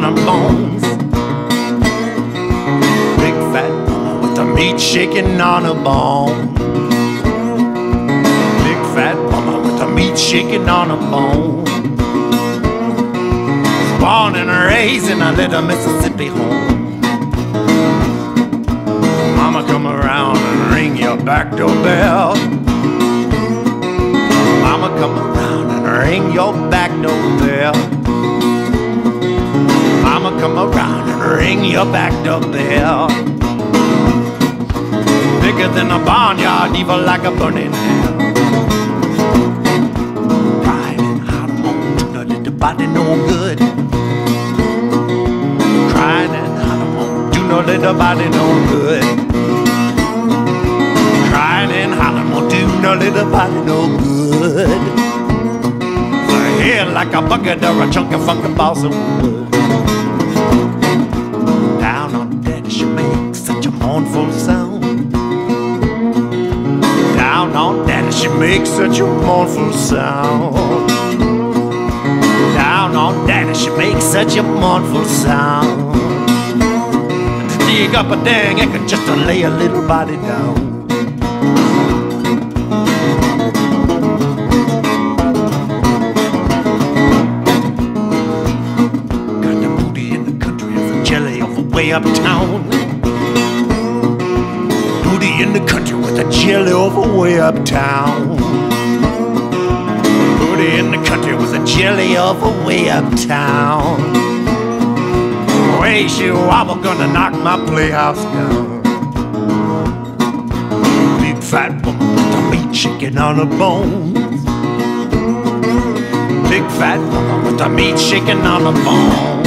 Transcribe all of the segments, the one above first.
on her bones. Big fat woman with the meat shaking on her bone. Big fat woman with the meat shaking on her bone. Was born and raised in a little Mississippi home. Mama, come around and ring your back door bell. Mama, come around and ring your back door bell. Mama, come around and ring your back door bell. Bigger than a barnyard, evil like a burning hell. Crying and hollering, won't do no little body no good. Crying and hollering, won't do no little body no good. Crying and hollering, won't do no little body no good. Her hair like a bucket or a chunk of funky balsa wood. Down on daddy, she makes such a mournful sound. Down on daddy, she makes such a mournful sound. Down on daddy, she makes such a mournful sound. Dig up a dang acre just to lay a little body down. Got the booty in the country of a jelly of a way uptown. Booty in the country with a jelly of a way uptown. Booty in the country with a jelly of a way uptown. Way she wobble gonna knock my playhouse down. Big fat woman with the meat shaking on her bones. Big fat woman with the meat shaking on her bones.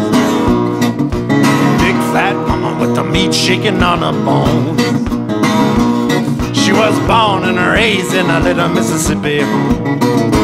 Big fat woman with the meat shaking on her bones. She was born and raised in a little Mississippi home.